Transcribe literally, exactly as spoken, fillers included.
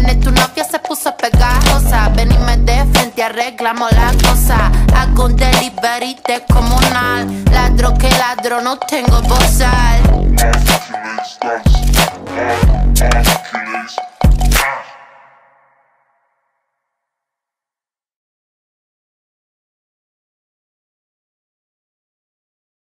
nene, tu novia se puso pegajosa. Venime de frente, arreglamos la cosa. Hago un delivery descomunal. Ladro que ladro, no tengo bozal.